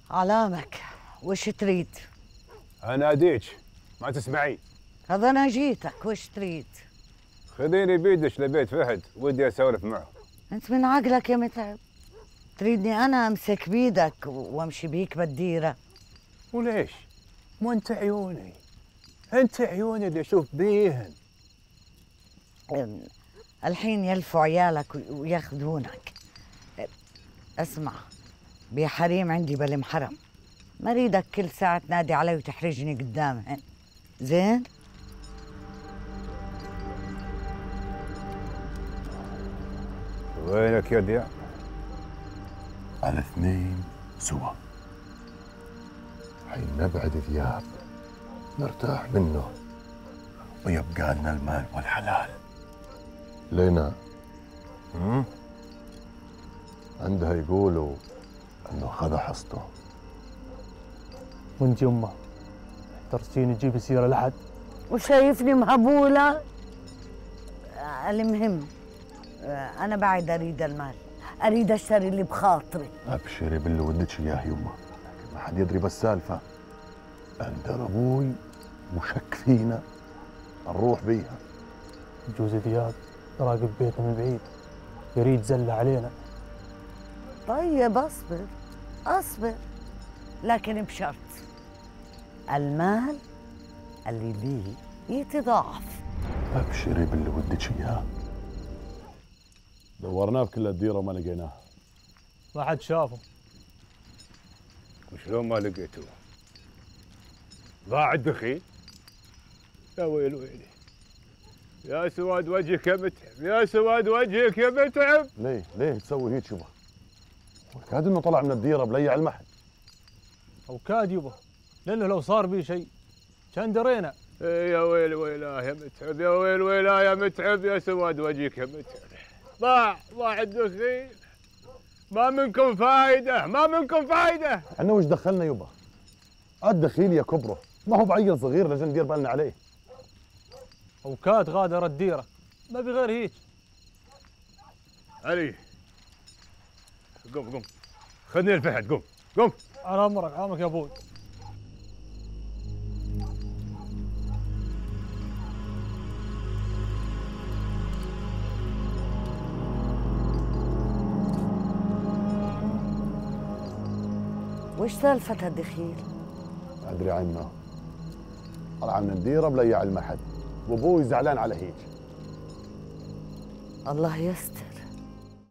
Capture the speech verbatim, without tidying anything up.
علامك، وش تريد؟ اناديك ما تسمعين. هذا انا جيتك، وش تريد؟ خذيني بيدش لبيت فهد، ودي اسولف معه. انت من عقلك يا متعب؟ تريدني انا امسك بيدك وامشي بيك بالديره؟ وليش؟ مو انت عيوني، انت عيوني اللي اشوف بيهن. الحين يلفوا عيالك وياخذونك. اسمع، بحريم عندي بالمحرم، ما اريدك كل ساعه تنادي علي وتحرجني قدامهن. زين؟ وينك يا دياب؟ الاثنين سوا. حين نبعد ذياب نرتاح منه ويبقى لنا المال والحلال. لينا هم؟ عندها يقولوا انه خذ حصته. وانت يمه ترسيني تجيب سيره لحد وشايفني مهبوله؟ المهم انا بعد اريد المال، اريد اشتري اللي بخاطري. ابشري باللي ودك اياه يمه، ما حد يدري بالسالفه. اندر ابوي وشك فينا نروح بيها. جوز دياب راقب بيتنا من بعيد، يريد زله علينا. طيب اصبر اصبر، لكن بشرط المال اللي لي يتضاعف. ابشري باللي ودك اياه. دورناه بكل الديره وما لقيناه. ما حد شافه. وشلون ما لقيتوه؟ ضاع الدخيل؟ يا ويل ويلي، يا سواد وجهك يا متعب، يا سواد وجهك يا متعب. ليه ليه تسوي هيك يبا؟ كاد انه طلع من الديره بليع المحل. او كاد يبا، لانه لو صار بي شيء كان درينا. إيه يا ويل ويلاه يا متعب، يا ويل ويلاه يا متعب، يا سواد وجهك يا متعب. ضاع ضاع الدخيل، ما منكم فايده، ما منكم فايده. احنا وش دخلنا يبا؟ الدخيل يا كبره، ما هو بعيل صغير لازم ندير بالنا عليه. او كاد غادر الديره، ما بغير هيك. علي قم قم، خذني الفهد، قم قم. على امرك على امرك يا ابوي. وش سالفة الدخيل؟ ادري عنه، طلع من الديره بليع المحل، وابوي زعلان على هيك. الله يستر.